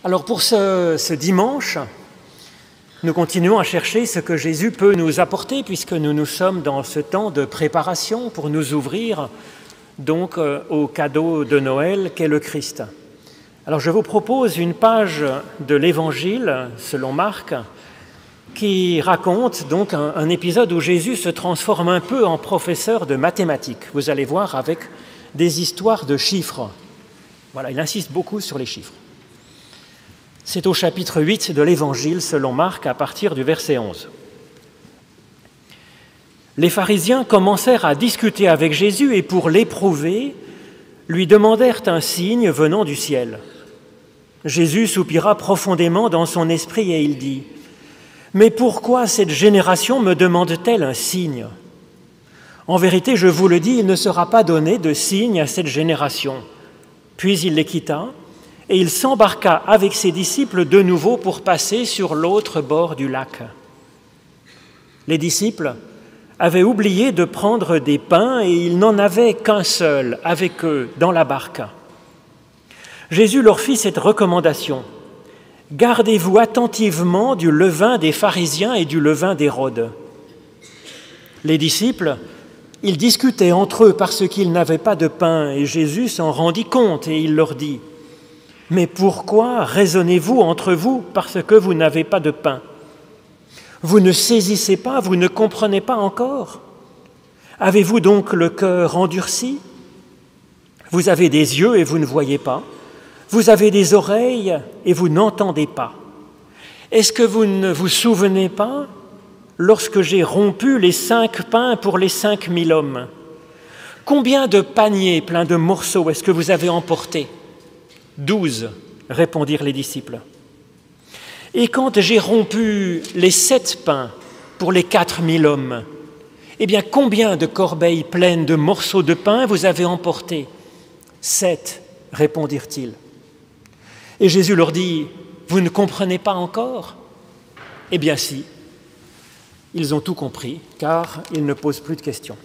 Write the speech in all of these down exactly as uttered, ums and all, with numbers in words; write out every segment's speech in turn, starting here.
Alors pour ce, ce dimanche, nous continuons à chercher ce que Jésus peut nous apporter puisque nous nous sommes dans ce temps de préparation pour nous ouvrir donc au cadeau de Noël qu'est le Christ. Alors je vous propose une page de l'Évangile selon Marc qui raconte donc un, un épisode où Jésus se transforme un peu en professeur de mathématiques. Vous allez voir avec des histoires de chiffres. Voilà, il insiste beaucoup sur les chiffres. C'est au chapitre huit de l'Évangile selon Marc à partir du verset onze. Les pharisiens commencèrent à discuter avec Jésus et pour l'éprouver, lui demandèrent un signe venant du ciel. Jésus soupira profondément dans son esprit et il dit : « Mais pourquoi cette génération me demande-t-elle un signe ? En vérité, je vous le dis, il ne sera pas donné de signe à cette génération. » Puis il les quitta et il s'embarqua avec ses disciples de nouveau pour passer sur l'autre bord du lac. Les disciples avaient oublié de prendre des pains et ils n'en avaient qu'un seul avec eux dans la barque. Jésus leur fit cette recommandation : « Gardez-vous attentivement du levain des pharisiens et du levain d'Hérode. » Les disciples, ils discutaient entre eux parce qu'ils n'avaient pas de pain et Jésus s'en rendit compte et il leur dit : « Mais pourquoi raisonnez-vous entre vous parce que vous n'avez pas de pain ? Vous ne saisissez pas, vous ne comprenez pas encore ? Avez-vous donc le cœur endurci ? Vous avez des yeux et vous ne voyez pas ? Vous avez des oreilles et vous n'entendez pas ? Est-ce que vous ne vous souvenez pas lorsque j'ai rompu les cinq pains pour les cinq mille hommes ? Combien de paniers pleins de morceaux est-ce que vous avez emportés ? Douze, répondirent les disciples. Et quand j'ai rompu les sept pains pour les quatre mille hommes, eh bien, combien de corbeilles pleines de morceaux de pain vous avez emportés ? Sept, répondirent-ils. Et Jésus leur dit : vous ne comprenez pas encore ? Eh bien si, ils ont tout compris, car ils ne posent plus de questions.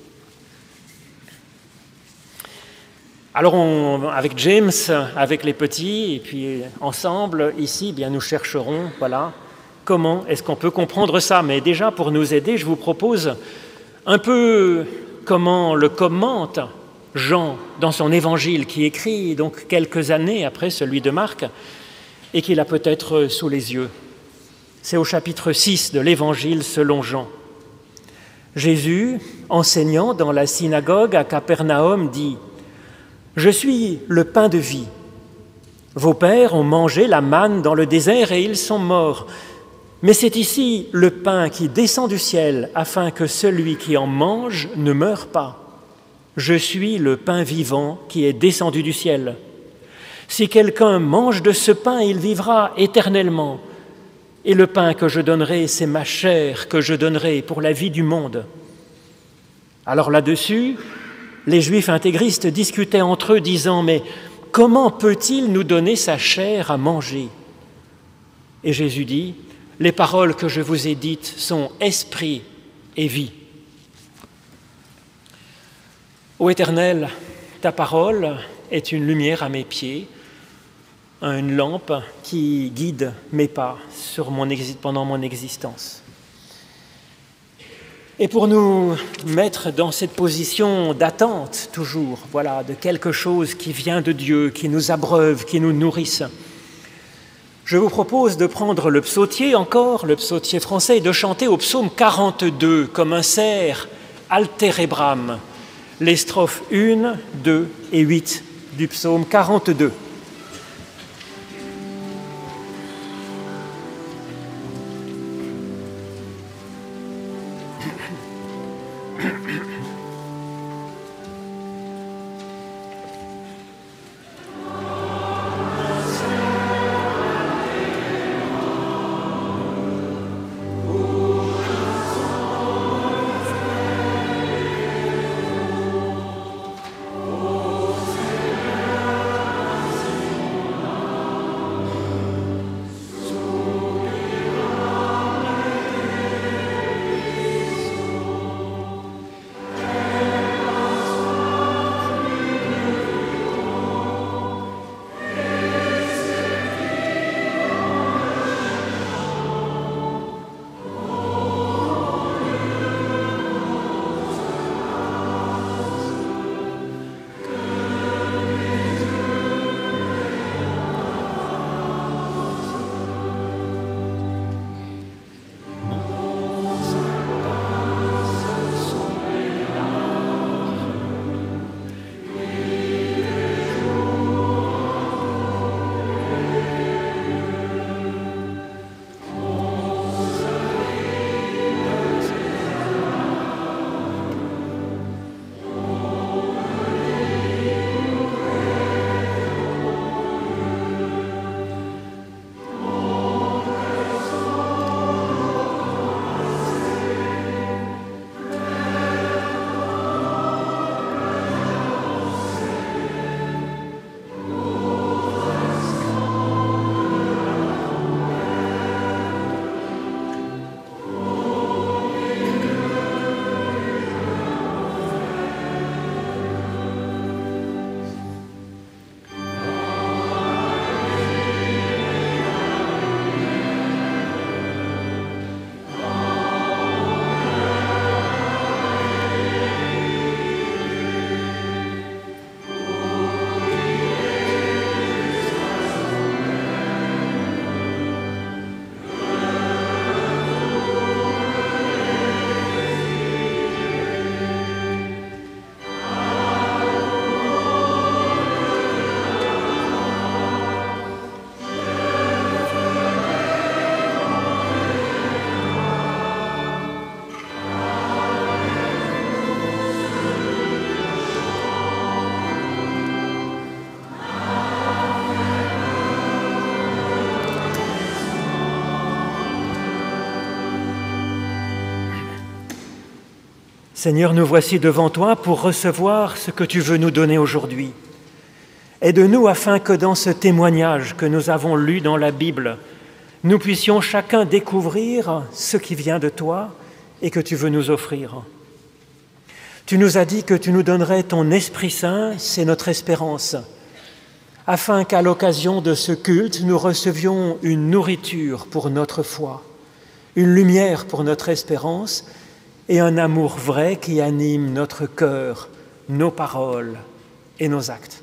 Alors, on, avec James, avec les petits, et puis ensemble, ici, eh bien, nous chercherons, voilà, comment est-ce qu'on peut comprendre ça. Mais déjà, pour nous aider, je vous propose un peu comment le commente Jean dans son évangile, qui écrit donc quelques années après celui de Marc, et qu'il a peut-être sous les yeux. C'est au chapitre six de l'évangile selon Jean. Jésus, enseignant dans la synagogue à Capernaum, dit : « Je suis le pain de vie. Vos pères ont mangé la manne dans le désert et ils sont morts. Mais c'est ici le pain qui descend du ciel, afin que celui qui en mange ne meure pas. Je suis le pain vivant qui est descendu du ciel. Si quelqu'un mange de ce pain, il vivra éternellement. Et le pain que je donnerai, c'est ma chair que je donnerai pour la vie du monde. » Alors là-dessus, les Juifs intégristes discutaient entre eux, disant : « Mais comment peut-il nous donner sa chair à manger ?» Et Jésus dit : « Les paroles que je vous ai dites sont esprit et vie. » Ô Éternel, ta parole est une lumière à mes pieds, une lampe qui guide mes pas sur mon exi- pendant mon existence. Et pour nous mettre dans cette position d'attente, toujours, voilà, de quelque chose qui vient de Dieu, qui nous abreuve, qui nous nourrisse, je vous propose de prendre le psautier encore, le psautier français, et de chanter au psaume quarante-deux, comme un cerf altérebram, les strophes un, deux et huit du psaume quarante-deux. Seigneur, nous voici devant toi pour recevoir ce que tu veux nous donner aujourd'hui. Aide-nous afin que dans ce témoignage que nous avons lu dans la Bible, nous puissions chacun découvrir ce qui vient de toi et que tu veux nous offrir. Tu nous as dit que tu nous donnerais ton Esprit Saint, c'est notre espérance, afin qu'à l'occasion de ce culte, nous recevions une nourriture pour notre foi, une lumière pour notre espérance et un amour vrai qui anime notre cœur, nos paroles et nos actes.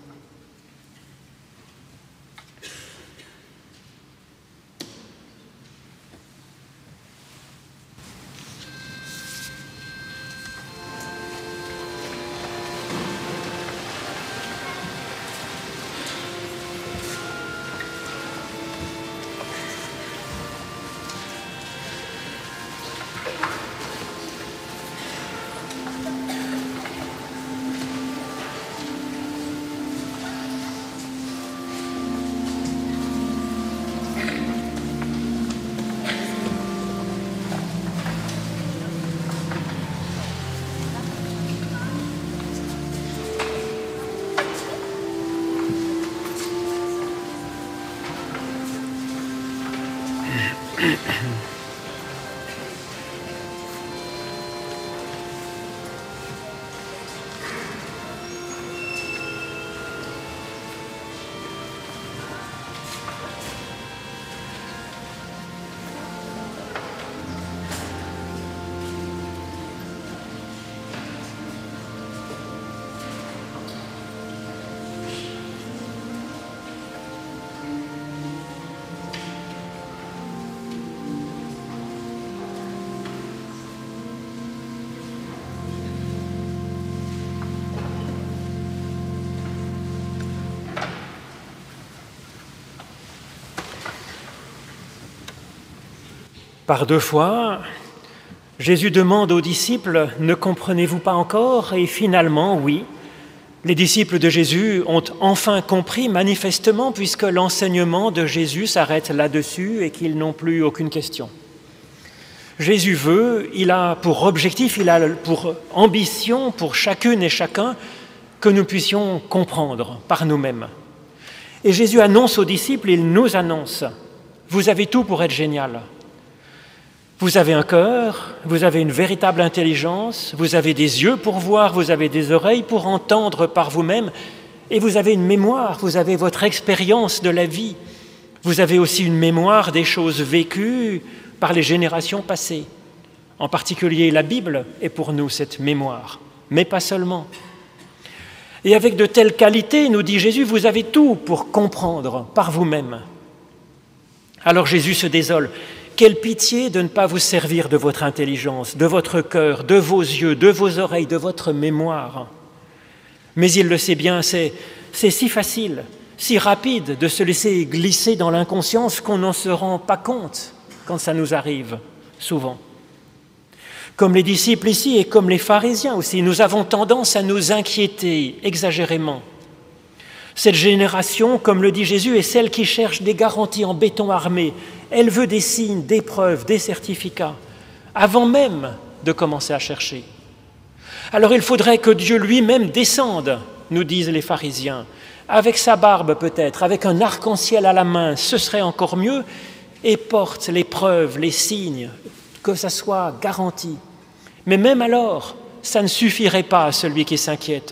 Par deux fois, Jésus demande aux disciples « Ne comprenez-vous pas encore ?» Et finalement, oui, les disciples de Jésus ont enfin compris manifestement puisque l'enseignement de Jésus s'arrête là-dessus et qu'ils n'ont plus aucune question. Jésus veut, il a pour objectif, il a pour ambition pour chacune et chacun que nous puissions comprendre par nous-mêmes. Et Jésus annonce aux disciples, il nous annonce « Vous avez tout pour être génial. Vous avez un cœur, vous avez une véritable intelligence, vous avez des yeux pour voir, vous avez des oreilles pour entendre par vous-même, et vous avez une mémoire, vous avez votre expérience de la vie. Vous avez aussi une mémoire des choses vécues par les générations passées. En particulier, la Bible est pour nous cette mémoire, mais pas seulement. Et avec de telles qualités, nous dit Jésus, vous avez tout pour comprendre par vous-même. Alors Jésus se désole. Quelle pitié de ne pas vous servir de votre intelligence, de votre cœur, de vos yeux, de vos oreilles, de votre mémoire. Mais il le sait bien, c'est, c'est si facile, si rapide de se laisser glisser dans l'inconscience qu'on n'en se rend pas compte quand ça nous arrive, souvent. Comme les disciples ici et comme les pharisiens aussi, nous avons tendance à nous inquiéter exagérément. Cette génération, comme le dit Jésus, est celle qui cherche des garanties en béton armé. Elle veut des signes, des preuves, des certificats, avant même de commencer à chercher. Alors il faudrait que Dieu lui-même descende, nous disent les pharisiens, avec sa barbe peut-être, avec un arc-en-ciel à la main, ce serait encore mieux, et porte les preuves, les signes, que ça soit garanti. Mais même alors, ça ne suffirait pas à celui qui s'inquiète.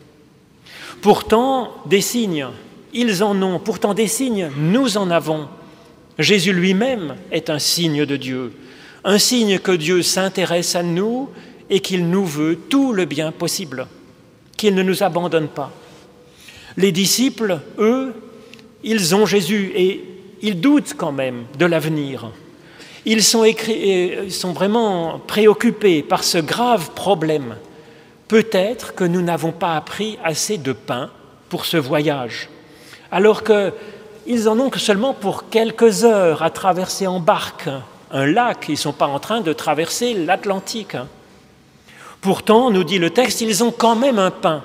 Pourtant, des signes, ils en ont. Pourtant, des signes, nous en avons. Jésus lui-même est un signe de Dieu, un signe que Dieu s'intéresse à nous et qu'il nous veut tout le bien possible, qu'il ne nous abandonne pas. Les disciples, eux, ils ont Jésus et ils doutent quand même de l'avenir. Ils sont, écrit, ils sont vraiment préoccupés par ce grave problème. Peut-être que nous n'avons pas appris assez de pain pour ce voyage, alors qu'ils en ont que seulement pour quelques heures à traverser en barque un lac. Ils ne sont pas en train de traverser l'Atlantique. Pourtant, nous dit le texte, ils ont quand même un pain.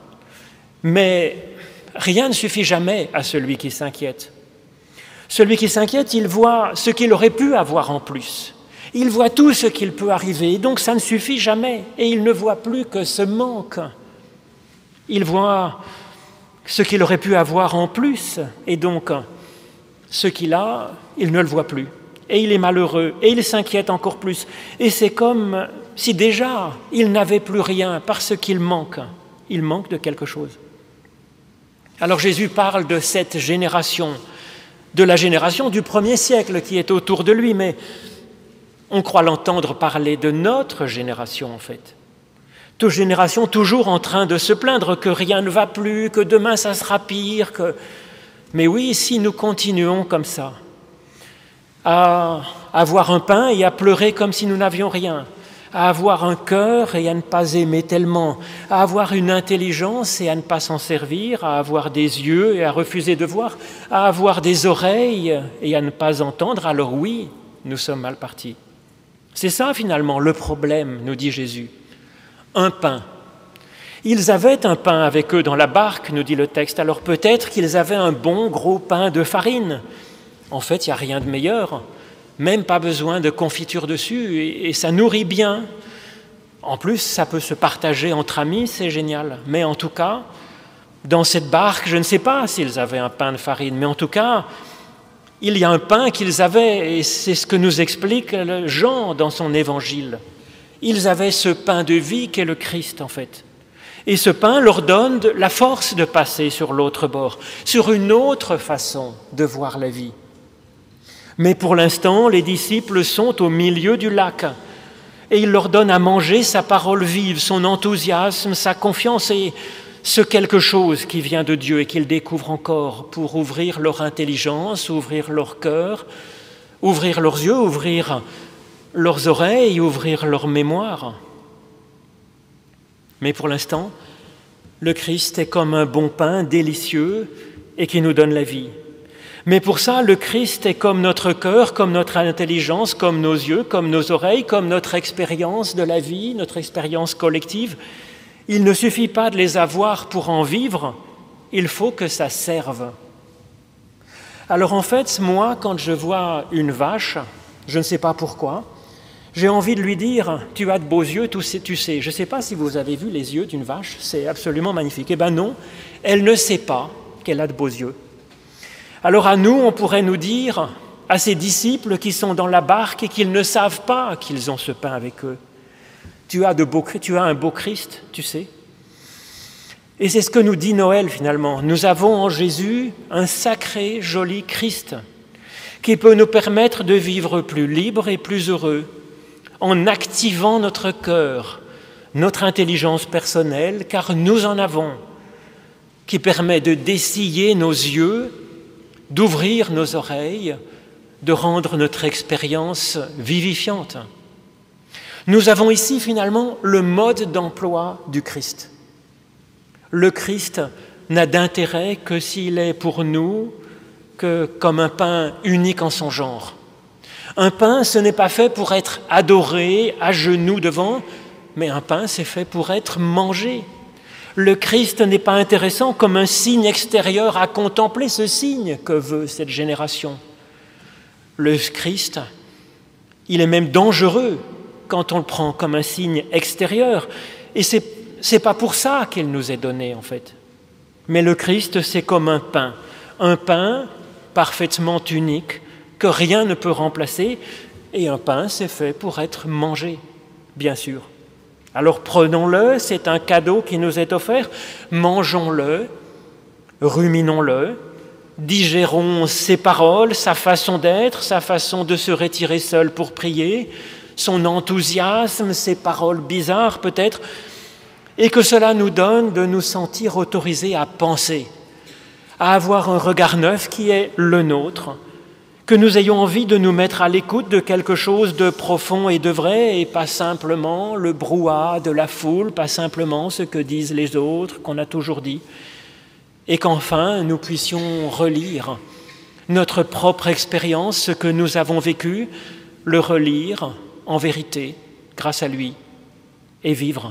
Mais rien ne suffit jamais à celui qui s'inquiète. Celui qui s'inquiète, il voit ce qu'il aurait pu avoir en plus. Il voit tout ce qu'il peut arriver, et donc ça ne suffit jamais. Et il ne voit plus que ce manque. Il voit ce qu'il aurait pu avoir en plus, et donc ce qu'il a, il ne le voit plus. Et il est malheureux, et il s'inquiète encore plus. Et c'est comme si déjà il n'avait plus rien parce qu'il manque. Il manque de quelque chose. Alors Jésus parle de cette génération, de la génération du premier siècle qui est autour de lui, mais on croit l'entendre parler de notre génération en fait. Toute génération toujours en train de se plaindre que rien ne va plus, que demain ça sera pire. Que... Mais oui, si nous continuons comme ça, à avoir un pain et à pleurer comme si nous n'avions rien, à avoir un cœur et à ne pas aimer tellement, à avoir une intelligence et à ne pas s'en servir, à avoir des yeux et à refuser de voir, à avoir des oreilles et à ne pas entendre, alors oui, nous sommes mal partis. C'est ça finalement le problème, nous dit Jésus. Un pain. Ils avaient un pain avec eux dans la barque, nous dit le texte, alors peut-être qu'ils avaient un bon gros pain de farine. En fait, il n'y a rien de meilleur, même pas besoin de confiture dessus, et, et ça nourrit bien. En plus, ça peut se partager entre amis, c'est génial. Mais en tout cas, dans cette barque, je ne sais pas s'ils avaient un pain de farine, mais en tout cas, il y a un pain qu'ils avaient, et c'est ce que nous explique Jean dans son évangile. Ils avaient ce pain de vie qu'est le Christ, en fait. Et ce pain leur donne la force de passer sur l'autre bord, sur une autre façon de voir la vie. Mais pour l'instant, les disciples sont au milieu du lac et il leur donne à manger sa parole vive, son enthousiasme, sa confiance et ce quelque chose qui vient de Dieu et qu'ils découvrent encore pour ouvrir leur intelligence, ouvrir leur cœur, ouvrir leurs yeux, ouvrir leurs oreilles, ouvrir leur mémoire. Mais pour l'instant, le Christ est comme un bon pain délicieux et qui nous donne la vie. Mais pour ça, le Christ est comme notre cœur, comme notre intelligence, comme nos yeux, comme nos oreilles, comme notre expérience de la vie, notre expérience collective. Il ne suffit pas de les avoir pour en vivre, il faut que ça serve. Alors en fait, moi, quand je vois une vache, je ne sais pas pourquoi, j'ai envie de lui dire « tu as de beaux yeux, tu sais. Tu sais. » Je ne sais pas si vous avez vu les yeux d'une vache, c'est absolument magnifique. Eh bien non, elle ne sait pas qu'elle a de beaux yeux. Alors à nous, on pourrait nous dire, à ces disciples qui sont dans la barque et qu'ils ne savent pas qu'ils ont ce pain avec eux, tu as, de beaux, tu as un beau Christ, tu sais. Et c'est ce que nous dit Noël finalement. Nous avons en Jésus un sacré, joli Christ qui peut nous permettre de vivre plus libre et plus heureux en activant notre cœur, notre intelligence personnelle, car nous en avons, qui permet de dessiller nos yeux, d'ouvrir nos oreilles, de rendre notre expérience vivifiante. Nous avons ici finalement le mode d'emploi du Christ. Le Christ n'a d'intérêt que s'il est pour nous que comme un pain unique en son genre. Un pain, ce n'est pas fait pour être adoré à genoux devant, mais un pain, c'est fait pour être mangé. Le Christ n'est pas intéressant comme un signe extérieur à contempler, ce signe que veut cette génération. Le Christ, il est même dangereux quand on le prend comme un signe extérieur. Et c'est, c'est pas pour ça qu'il nous est donné, en fait. Mais le Christ, c'est comme un pain. Un pain parfaitement unique, que rien ne peut remplacer. Et un pain, c'est fait pour être mangé, bien sûr. Alors prenons-le, c'est un cadeau qui nous est offert, mangeons-le, ruminons-le, digérons ses paroles, sa façon d'être, sa façon de se retirer seul pour prier, son enthousiasme, ses paroles bizarres peut-être, et que cela nous donne de nous sentir autorisés à penser, à avoir un regard neuf qui est le nôtre, que nous ayons envie de nous mettre à l'écoute de quelque chose de profond et de vrai, et pas simplement le brouhaha de la foule, pas simplement ce que disent les autres, qu'on a toujours dit, et qu'enfin nous puissions relire notre propre expérience, ce que nous avons vécu, le relire en vérité, grâce à lui, et vivre.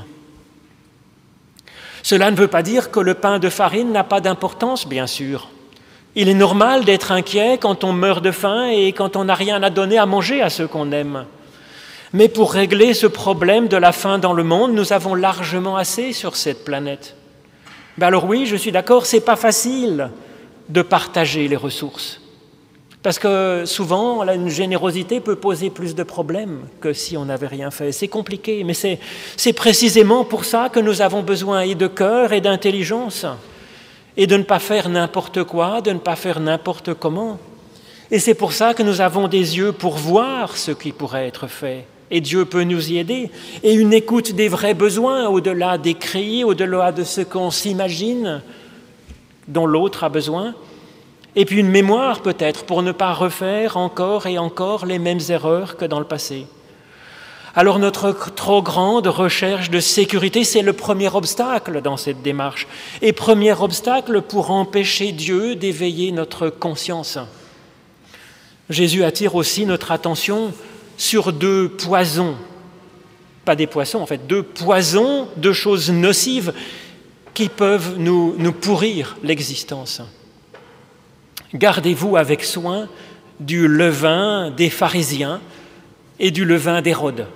Cela ne veut pas dire que le pain de farine n'a pas d'importance, bien sûr. Il est normal d'être inquiet quand on meurt de faim et quand on n'a rien à donner à manger à ceux qu'on aime. Mais pour régler ce problème de la faim dans le monde, nous avons largement assez sur cette planète. Ben alors oui, je suis d'accord, ce n'est pas facile de partager les ressources. Parce que souvent, là, une générosité peut poser plus de problèmes que si on n'avait rien fait. C'est compliqué, mais c'est, c'est précisément pour ça que nous avons besoin et de cœur et d'intelligence, et de ne pas faire n'importe quoi, de ne pas faire n'importe comment. Et c'est pour ça que nous avons des yeux pour voir ce qui pourrait être fait. Et Dieu peut nous y aider. Et une écoute des vrais besoins, au-delà des cris, au-delà de ce qu'on s'imagine, dont l'autre a besoin. Et puis une mémoire peut-être pour ne pas refaire encore et encore les mêmes erreurs que dans le passé. Alors notre trop grande recherche de sécurité, c'est le premier obstacle dans cette démarche. Et premier obstacle pour empêcher Dieu d'éveiller notre conscience. Jésus attire aussi notre attention sur deux poisons, pas des poissons en fait, deux poisons, deux choses nocives qui peuvent nous, nous pourrir l'existence. Gardez-vous avec soin du levain des pharisiens et du levain d'Hérode.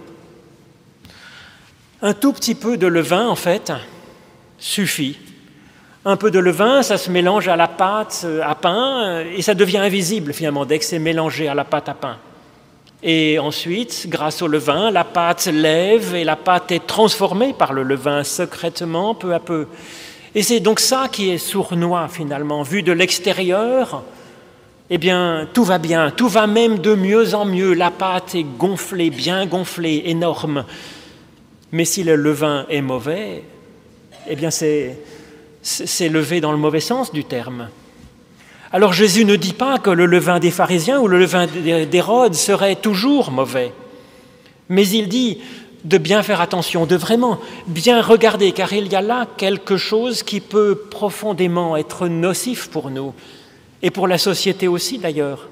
Un tout petit peu de levain, en fait, suffit. Un peu de levain, ça se mélange à la pâte à pain et ça devient invisible finalement dès que c'est mélangé à la pâte à pain. Et ensuite, grâce au levain, la pâte lève et la pâte est transformée par le levain secrètement, peu à peu. Et c'est donc ça qui est sournois finalement. Vu de l'extérieur, eh bien, tout va bien, tout va même de mieux en mieux. La pâte est gonflée, bien gonflée, énorme. Mais si le levain est mauvais, eh bien, c'est, c'est levé dans le mauvais sens du terme. Alors Jésus ne dit pas que le levain des pharisiens ou le levain d'Hérode serait toujours mauvais. Mais il dit de bien faire attention, de vraiment bien regarder, car il y a là quelque chose qui peut profondément être nocif pour nous, et pour la société aussi d'ailleurs.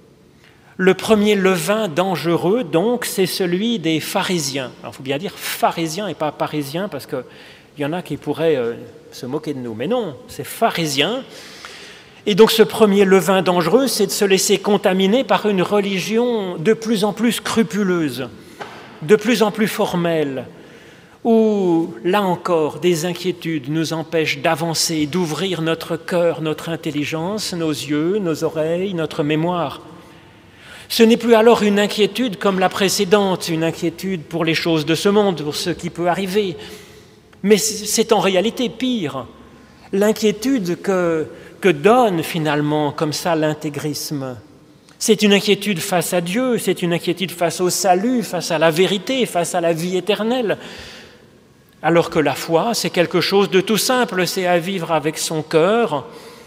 Le premier levain dangereux, donc, c'est celui des pharisiens. Alors il faut bien dire pharisiens et pas parisiens, parce qu'il y en a qui pourraient euh, se moquer de nous. Mais non, c'est pharisiens. Et donc ce premier levain dangereux, c'est de se laisser contaminer par une religion de plus en plus scrupuleuse, de plus en plus formelle, où, là encore, des inquiétudes nous empêchent d'avancer, d'ouvrir notre cœur, notre intelligence, nos yeux, nos oreilles, notre mémoire. Ce n'est plus alors une inquiétude comme la précédente, une inquiétude pour les choses de ce monde, pour ce qui peut arriver, mais c'est en réalité pire, l'inquiétude que... que donne finalement comme ça l'intégrisme. C'est une inquiétude face à Dieu, c'est une inquiétude face au salut, face à la vérité, face à la vie éternelle. Alors que la foi, c'est quelque chose de tout simple, c'est à vivre avec son cœur,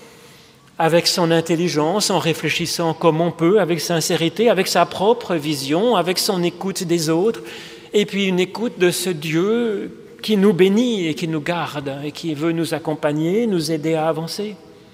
avec son intelligence, en réfléchissant comme on peut, avec sincérité, avec sa propre vision, avec son écoute des autres, et puis une écoute de ce Dieu qui nous bénit et qui nous garde, et qui veut nous accompagner, nous aider à avancer.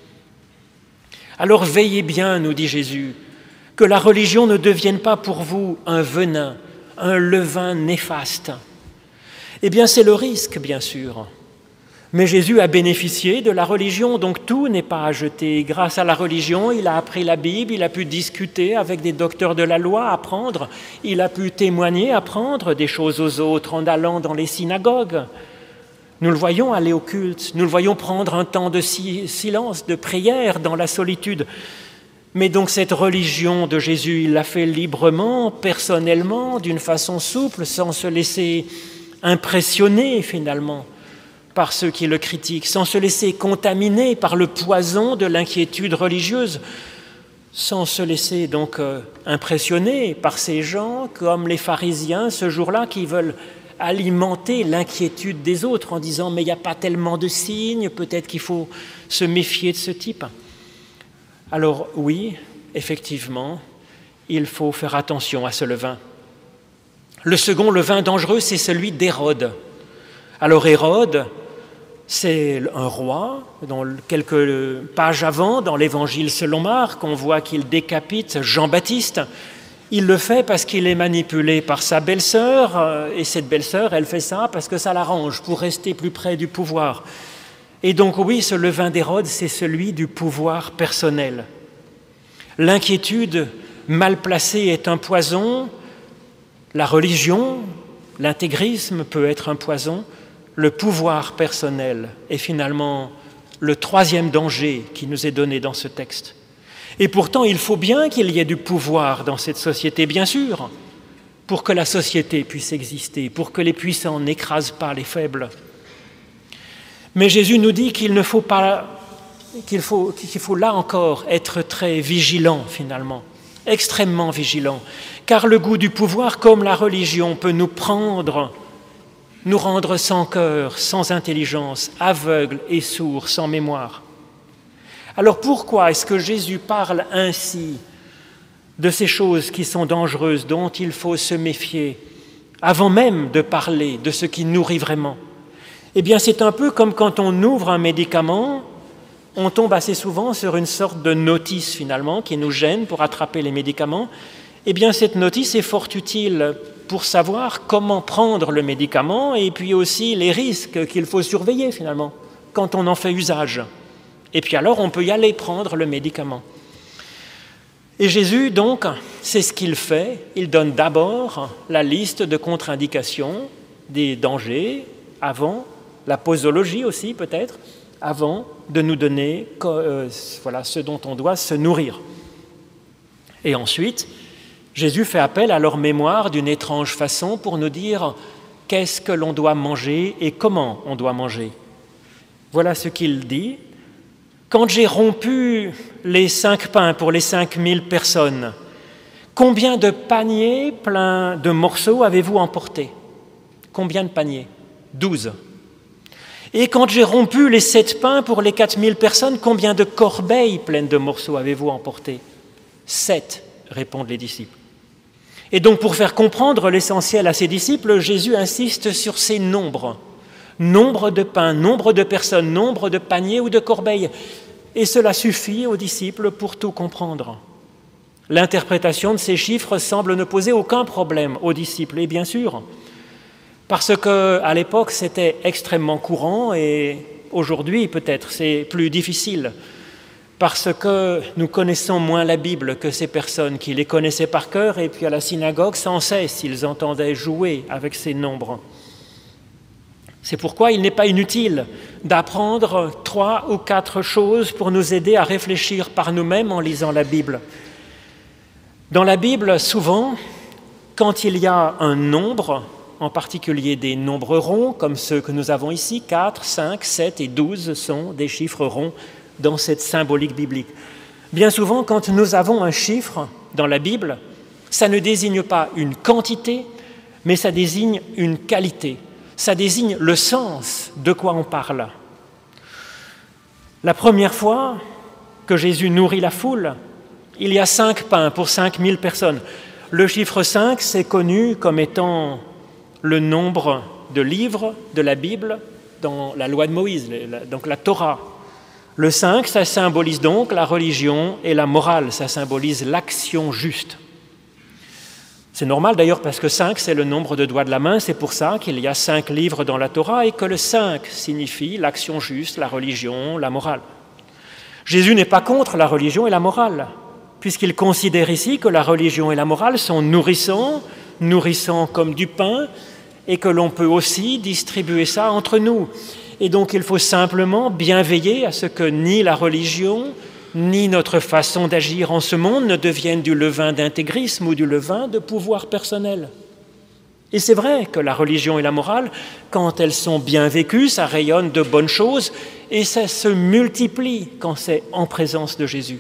Alors veillez bien, nous dit Jésus, que la religion ne devienne pas pour vous un venin, un levain néfaste. Eh bien, c'est le risque, bien sûr. Mais Jésus a bénéficié de la religion, donc tout n'est pas à jeter. Grâce à la religion, il a appris la Bible, il a pu discuter avec des docteurs de la loi, apprendre, il a pu témoigner, apprendre des choses aux autres en allant dans les synagogues. Nous le voyons aller au culte, nous le voyons prendre un temps de silence, de prière dans la solitude. Mais donc cette religion de Jésus, il l'a fait librement, personnellement, d'une façon souple, sans se laisser impressionner finalement par ceux qui le critiquent, sans se laisser contaminer par le poison de l'inquiétude religieuse, sans se laisser donc euh, impressionner par ces gens comme les pharisiens ce jour-là qui veulent alimenter l'inquiétude des autres en disant « mais il n'y a pas tellement de signes, peut-être qu'il faut se méfier de ce type ». Alors oui, effectivement, il faut faire attention à ce levain. Le second levain dangereux, c'est celui d'Hérode. Alors Hérode, c'est un roi. Dans quelques pages avant, dans l'Évangile selon Marc, on voit qu'il décapite Jean-Baptiste. Il le fait parce qu'il est manipulé par sa belle-sœur, et cette belle-sœur, elle fait ça parce que ça l'arrange, pour rester plus près du pouvoir. Et donc oui, ce levain d'Hérode, c'est celui du pouvoir personnel. L'inquiétude mal placée est un poison, La religion, l'intégrisme peut être un poison. Le pouvoir personnel est finalement le troisième danger qui nous est donné dans ce texte. Et pourtant, il faut bien qu'il y ait du pouvoir dans cette société, bien sûr, pour que la société puisse exister, pour que les puissants n'écrasent pas les faibles. Mais Jésus nous dit qu'il ne faut pas, qu'il faut, qu'il faut là encore être très vigilant finalement, extrêmement vigilant, car le goût du pouvoir, comme la religion, peut nous prendre, nous rendre sans cœur, sans intelligence, aveugles et sourds, sans mémoire. Alors pourquoi est-ce que Jésus parle ainsi de ces choses qui sont dangereuses, dont il faut se méfier, avant même de parler de ce qui nourrit vraiment? Eh bien, c'est un peu comme quand on ouvre un médicament, on tombe assez souvent sur une sorte de notice finalement qui nous gêne pour attraper les médicaments. Eh bien, cette notice est fort utile pour savoir comment prendre le médicament et puis aussi les risques qu'il faut surveiller finalement quand on en fait usage. Et puis alors, on peut y aller prendre le médicament. Et Jésus, donc, c'est ce qu'il fait. Il donne d'abord la liste de contre-indications, des dangers, avant, la posologie aussi peut-être, avant de nous donner euh, voilà, ce dont on doit se nourrir. Et ensuite, Jésus fait appel à leur mémoire d'une étrange façon pour nous dire qu'est-ce que l'on doit manger et comment on doit manger. Voilà ce qu'il dit. Quand j'ai rompu les cinq pains pour les cinq mille personnes, combien de paniers pleins de morceaux avez-vous emporté? Combien de paniers? Douze. Et quand j'ai rompu les sept pains pour les quatre mille personnes, combien de corbeilles pleines de morceaux avez-vous emporté? Sept, répondent les disciples. Et donc, pour faire comprendre l'essentiel à ses disciples, Jésus insiste sur ces nombres. Nombre de pains, nombre de personnes, nombre de paniers ou de corbeilles. Et cela suffit aux disciples pour tout comprendre. L'interprétation de ces chiffres semble ne poser aucun problème aux disciples, et bien sûr, parce qu'à l'époque, c'était extrêmement courant et aujourd'hui, peut-être, c'est plus difficile, parce que nous connaissons moins la Bible que ces personnes qui les connaissaient par cœur, et puis à la synagogue, sans cesse, ils entendaient jouer avec ces nombres. C'est pourquoi il n'est pas inutile d'apprendre trois ou quatre choses pour nous aider à réfléchir par nous-mêmes en lisant la Bible. Dans la Bible, souvent, quand il y a un nombre, en particulier des nombres ronds, comme ceux que nous avons ici, quatre, cinq, sept et douze sont des chiffres ronds dans cette symbolique biblique. Bien souvent, quand nous avons un chiffre dans la Bible, ça ne désigne pas une quantité, mais ça désigne une qualité. Ça désigne le sens de quoi on parle. La première fois que Jésus nourrit la foule, il y a cinq pains pour cinq mille personnes. Le chiffre cinq, c'est connu comme étant le nombre de livres de la Bible dans la loi de Moïse, donc la Torah. Le cinq, ça symbolise donc la religion et la morale, ça symbolise l'action juste. C'est normal d'ailleurs parce que cinq, c'est le nombre de doigts de la main, c'est pour ça qu'il y a cinq livres dans la Torah et que le cinq signifie l'action juste, la religion, la morale. Jésus n'est pas contre la religion et la morale, puisqu'il considère ici que la religion et la morale sont nourrissants, nourrissants comme du pain, et que l'on peut aussi distribuer ça entre nous. Et donc il faut simplement bien veiller à ce que ni la religion, ni notre façon d'agir en ce monde ne deviennent du levain d'intégrisme ou du levain de pouvoir personnel. Et c'est vrai que la religion et la morale, quand elles sont bien vécues, ça rayonne de bonnes choses et ça se multiplie quand c'est en présence de Jésus.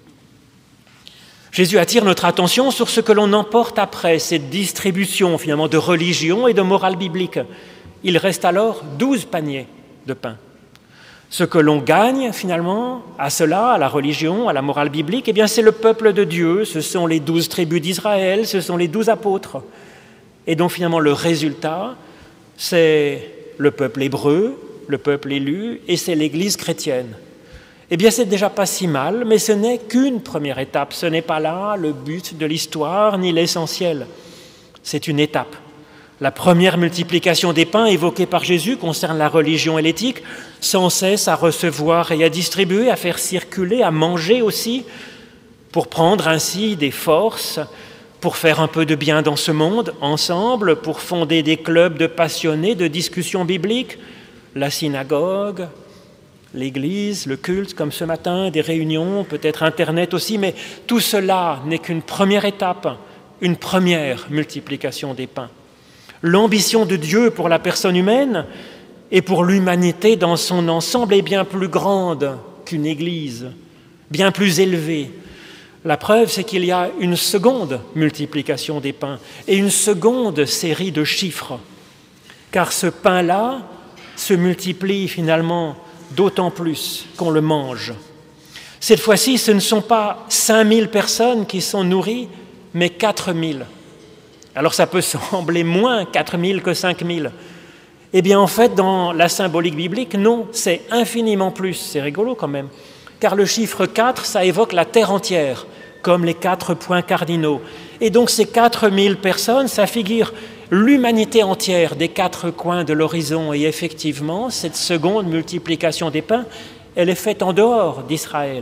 Jésus attire notre attention sur ce que l'on emporte après cette distribution finalement de religion et de morale biblique. Il reste alors douze paniers de pain. Ce que l'on gagne finalement à cela, à la religion, à la morale biblique, eh bien c'est le peuple de Dieu, ce sont les douze tribus d'Israël, ce sont les douze apôtres. Et donc finalement le résultat, c'est le peuple hébreu, le peuple élu, et c'est l'Église chrétienne. Eh bien c'est déjà pas si mal, mais ce n'est qu'une première étape, ce n'est pas là le but de l'histoire ni l'essentiel, c'est une étape. La première multiplication des pains évoquée par Jésus concerne la religion et l'éthique, sans cesse à recevoir et à distribuer, à faire circuler, à manger aussi, pour prendre ainsi des forces pour faire un peu de bien dans ce monde, ensemble, pour fonder des clubs de passionnés de discussions bibliques, la synagogue, l'église, le culte, comme ce matin, des réunions, peut-être Internet aussi, mais tout cela n'est qu'une première étape, une première multiplication des pains. L'ambition de Dieu pour la personne humaine et pour l'humanité dans son ensemble est bien plus grande qu'une église, bien plus élevée. La preuve, c'est qu'il y a une seconde multiplication des pains et une seconde série de chiffres, car ce pain-là se multiplie finalement d'autant plus qu'on le mange. Cette fois-ci, ce ne sont pas cinq mille personnes qui sont nourries, mais quatre mille. Alors ça peut sembler moins quatre mille que cinq mille. Eh bien en fait, dans la symbolique biblique, non, c'est infiniment plus. C'est rigolo quand même. Car le chiffre quatre, ça évoque la terre entière, comme les quatre points cardinaux. Et donc ces quatre mille personnes, ça figure l'humanité entière des quatre coins de l'horizon. Et effectivement, cette seconde multiplication des pains, elle est faite en dehors d'Israël.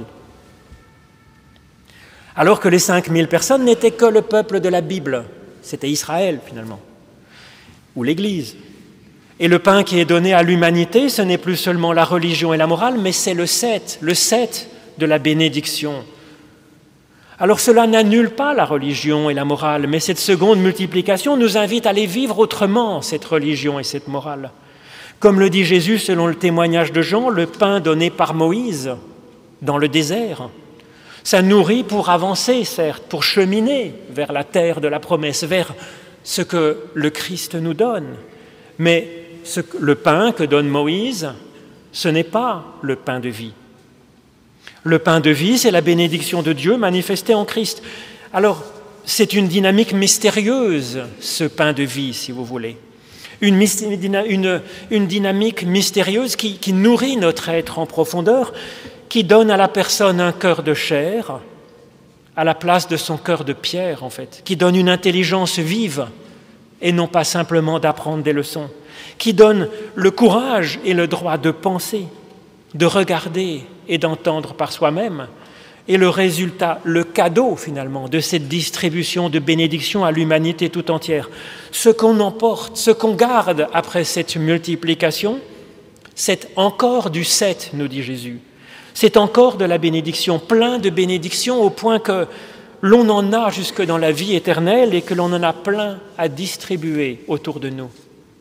Alors que les cinq mille personnes n'étaient que le peuple de la Bible. C'était Israël, finalement, ou l'Église. Et le pain qui est donné à l'humanité, ce n'est plus seulement la religion et la morale, mais c'est le sept, le sept de la bénédiction. Alors cela n'annule pas la religion et la morale, mais cette seconde multiplication nous invite à les vivre autrement, cette religion et cette morale. Comme le dit Jésus selon le témoignage de Jean, le pain donné par Moïse dans le désert, ça nourrit pour avancer, certes, pour cheminer vers la terre de la promesse, vers ce que le Christ nous donne. Mais ce, le pain que donne Moïse, ce n'est pas le pain de vie. Le pain de vie, c'est la bénédiction de Dieu manifestée en Christ. Alors, c'est une dynamique mystérieuse, ce pain de vie, si vous voulez. Une, une, une dynamique mystérieuse qui, qui nourrit notre être en profondeur, qui donne à la personne un cœur de chair, à la place de son cœur de pierre, en fait, qui donne une intelligence vive, et non pas simplement d'apprendre des leçons, qui donne le courage et le droit de penser, de regarder et d'entendre par soi-même, et le résultat, le cadeau finalement de cette distribution de bénédictions à l'humanité tout entière. Ce qu'on emporte, ce qu'on garde après cette multiplication, c'est encore du sept, nous dit Jésus. C'est encore de la bénédiction, plein de bénédictions au point que l'on en a jusque dans la vie éternelle et que l'on en a plein à distribuer autour de nous.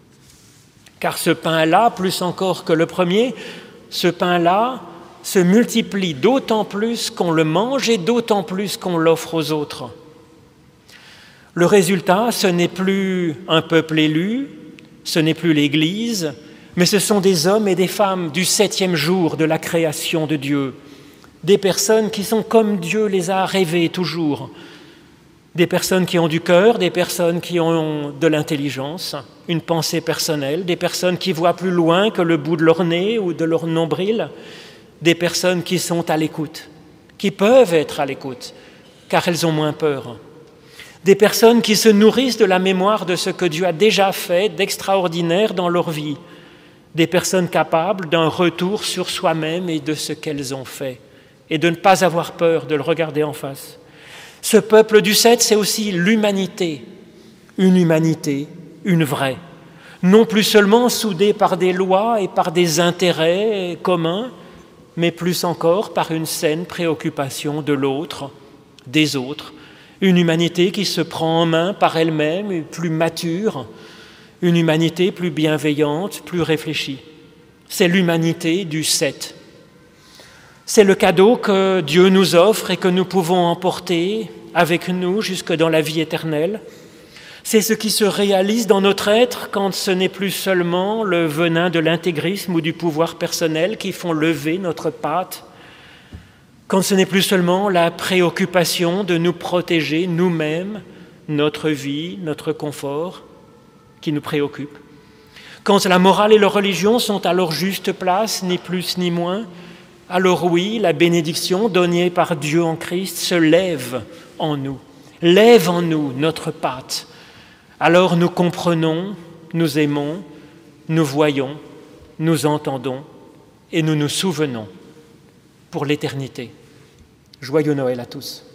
Car ce pain-là, plus encore que le premier, ce pain-là se multiplie d'autant plus qu'on le mange et d'autant plus qu'on l'offre aux autres. Le résultat, ce n'est plus un peuple élu, ce n'est plus l'Église, mais ce sont des hommes et des femmes du septième jour de la création de Dieu, des personnes qui sont comme Dieu les a rêvées toujours, des personnes qui ont du cœur, des personnes qui ont de l'intelligence, une pensée personnelle, des personnes qui voient plus loin que le bout de leur nez ou de leur nombril, des personnes qui sont à l'écoute, qui peuvent être à l'écoute, car elles ont moins peur, des personnes qui se nourrissent de la mémoire de ce que Dieu a déjà fait d'extraordinaire dans leur vie, des personnes capables d'un retour sur soi-même et de ce qu'elles ont fait, et de ne pas avoir peur de le regarder en face. Ce peuple du sept, c'est aussi l'humanité, une humanité, une vraie, non plus seulement soudée par des lois et par des intérêts communs, mais plus encore par une saine préoccupation de l'autre, des autres, une humanité qui se prend en main par elle-même, plus mature, une humanité plus bienveillante, plus réfléchie. C'est l'humanité du sept. C'est le cadeau que Dieu nous offre et que nous pouvons emporter avec nous jusque dans la vie éternelle. C'est ce qui se réalise dans notre être quand ce n'est plus seulement le venin de l'intégrisme ou du pouvoir personnel qui font lever notre patte, quand ce n'est plus seulement la préoccupation de nous protéger nous-mêmes, notre vie, notre confort qui nous préoccupe, quand la morale et la religion sont à leur juste place, ni plus ni moins, alors oui, la bénédiction donnée par Dieu en Christ se lève en nous, lève en nous notre patte. Alors nous comprenons, nous aimons, nous voyons, nous entendons et nous nous souvenons pour l'éternité. Joyeux Noël à tous.